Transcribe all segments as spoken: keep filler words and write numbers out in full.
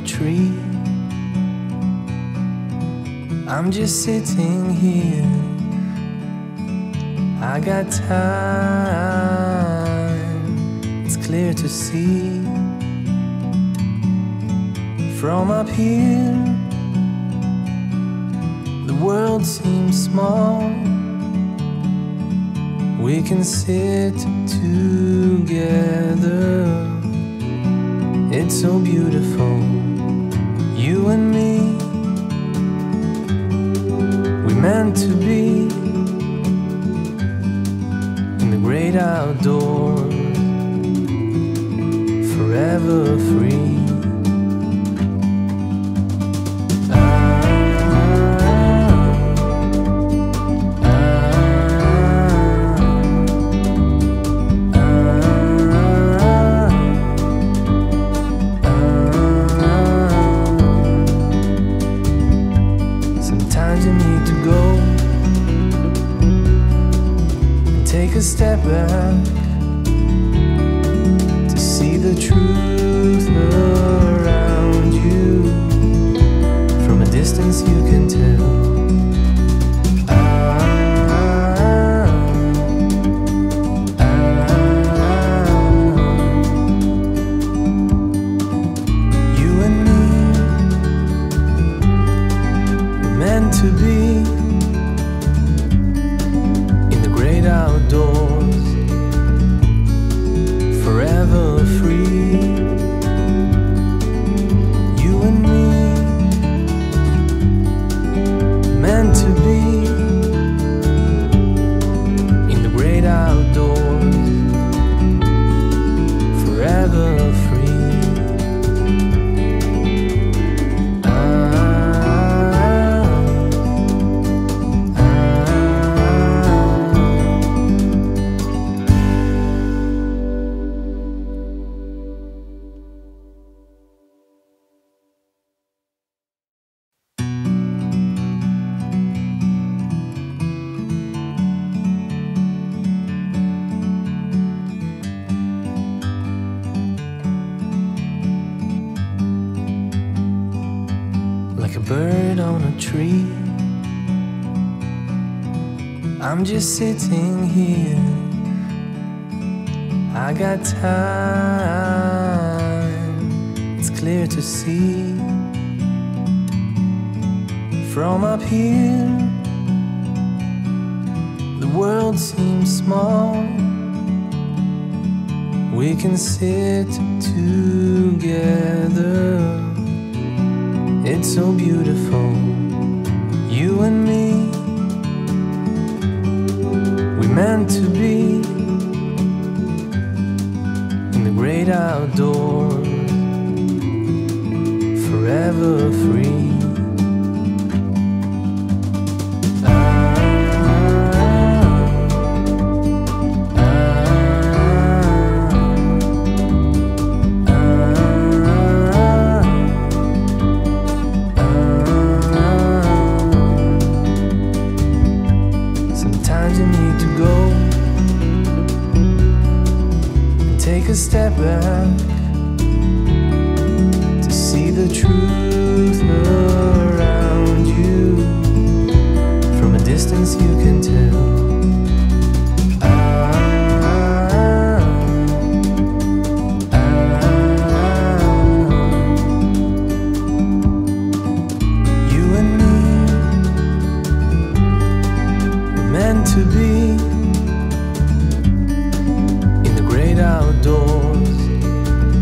tree. I'm just sitting here. I got time, it's clear to see. From up here, the world seems small. We can sit together. It's so beautiful, you and me. We meant to be in the great outdoors, forever free. Sometimes you need to go and take a step back to see the truth around you. From a distance you can tell. To be in the great outdoors, forever free. You and me, meant to be in the great outdoors, forever free. Like a bird on a tree, I'm just sitting here. I got time, it's clear to see. From up here, the world seems small. We can sit together. It's so beautiful, you and me. We meant to be in the great outdoors, forever free. Sometimes you need to go and take a step back to see the truth around you. From a distance you can tell. To be in the great outdoors,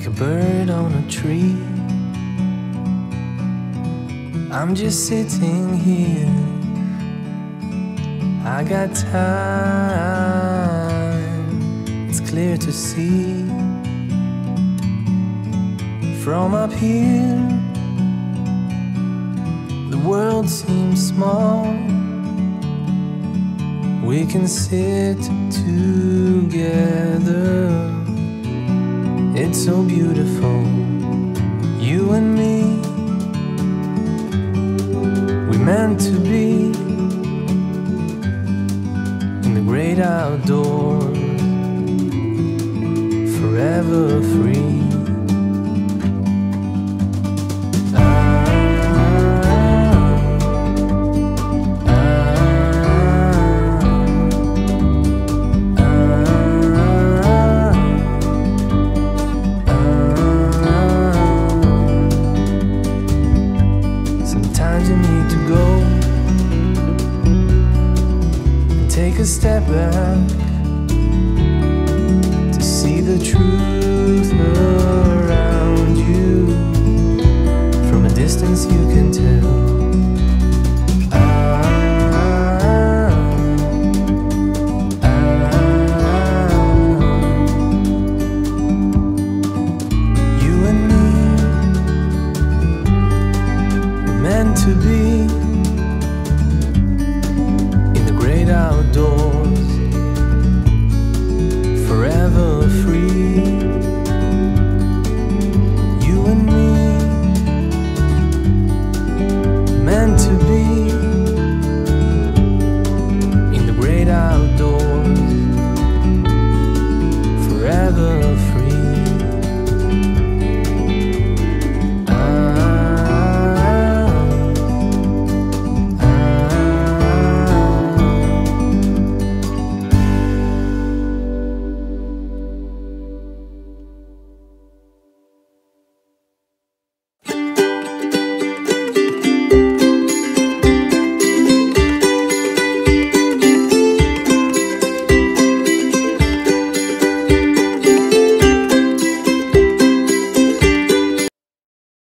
like a bird on a tree. I'm just sitting here, I got time, it's clear to see. From up here, the world seems small. We can sit together, it's so beautiful, you and me. We meant to be